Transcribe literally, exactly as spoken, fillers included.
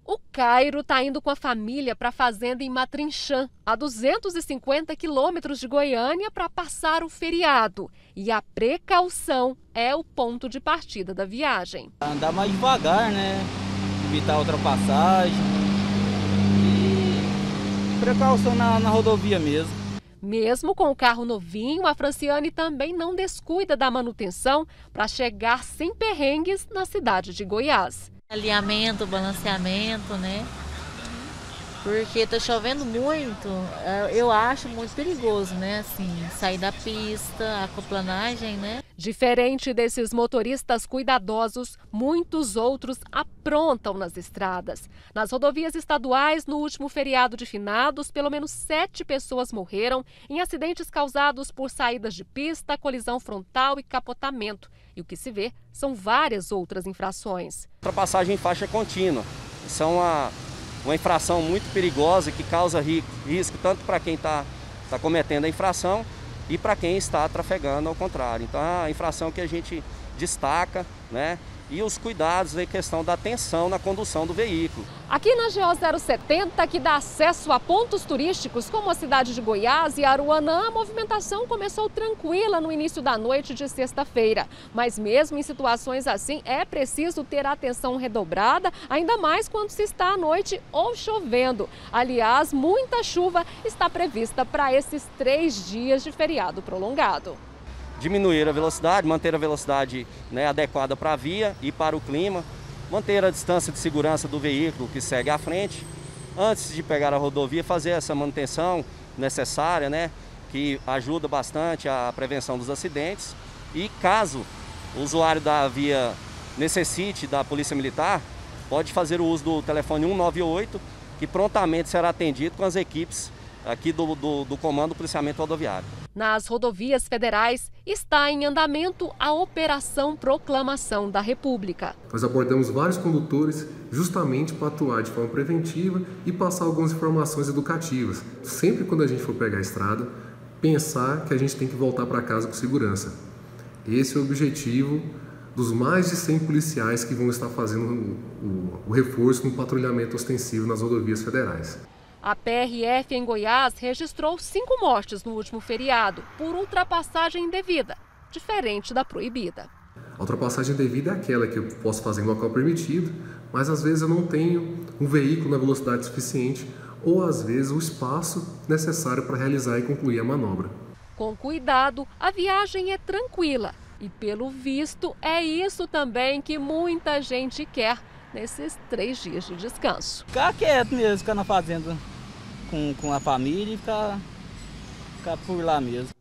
O Cairo está indo com a família para a fazenda em Matrinchã, a duzentos e cinquenta quilômetros de Goiânia, para passar o feriado. E a precaução é o ponto de partida da viagem. Andar mais devagar, né? Evitar a ultrapassagem e precaução na, na rodovia mesmo. Mesmo com o carro novinho, a Franciane também não descuida da manutenção para chegar sem perrengues na cidade de Goiás. Alinhamento, balanceamento, né? Porque tá chovendo muito, eu acho muito perigoso, né? Assim, sair da pista, aquaplanagem, né? Diferente desses motoristas cuidadosos, muitos outros aprontam nas estradas. Nas rodovias estaduais, no último feriado de finados, pelo menos sete pessoas morreram em acidentes causados por saídas de pista, colisão frontal e capotamento. E o que se vê são várias outras infrações. Ultrapassagem em faixa contínua. Isso é uma, uma infração muito perigosa que causa risco tanto para quem está tá cometendo a infração e para quem está trafegando ao contrário. Então é a infração que a gente destaca, né? E os cuidados em questão da atenção na condução do veículo. Aqui na G O zero setenta, que dá acesso a pontos turísticos como a cidade de Goiás e Aruanã, a movimentação começou tranquila no início da noite de sexta-feira. Mas mesmo em situações assim, é preciso ter atenção redobrada, ainda mais quando se está à noite ou chovendo. Aliás, muita chuva está prevista para esses três dias de feriado prolongado. Diminuir a velocidade, manter a velocidade, né, adequada para a via e para o clima, manter a distância de segurança do veículo que segue à frente. Antes de pegar a rodovia, fazer essa manutenção necessária, né, que ajuda bastante a prevenção dos acidentes. E caso o usuário da via necessite da Polícia Militar, pode fazer o uso do telefone um nove oito, que prontamente será atendido com as equipes aqui do, do, do Comando do Policiamento Rodoviário. Nas rodovias federais está em andamento a Operação Proclamação da República. Nós abordamos vários condutores justamente para atuar de forma preventiva e passar algumas informações educativas. Sempre quando a gente for pegar a estrada, pensar que a gente tem que voltar para casa com segurança. Esse é o objetivo dos mais de cem policiais que vão estar fazendo o, o, o reforço no patrulhamento ostensivo nas rodovias federais. A P R F em Goiás registrou cinco mortes no último feriado por ultrapassagem indevida, diferente da proibida. A ultrapassagem indevida é aquela que eu posso fazer em local permitido, mas às vezes eu não tenho um veículo na velocidade suficiente ou às vezes o espaço necessário para realizar e concluir a manobra. Com cuidado, a viagem é tranquila e, pelo visto, é isso também que muita gente quer nesses três dias de descanso. Ficar quieto mesmo, ficar na fazenda com, com a família e ficar, ficar por lá mesmo.